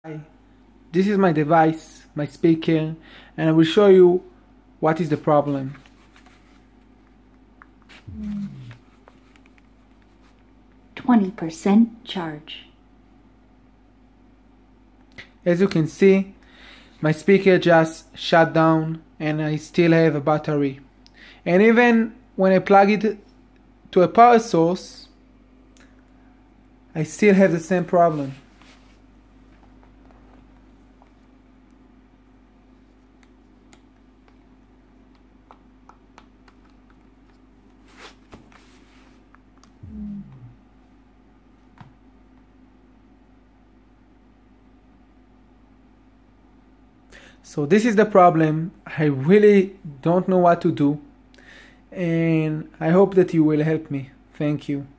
Hi, this is my device, my speaker, and I will show you what is the problem. Mm. 20% charge. As you can see, my speaker just shut down and I still have a battery. And even when I plug it to a power source, I still have the same problem. So this is the problem. I really don't know what to do, and I hope that you will help me. Thank you.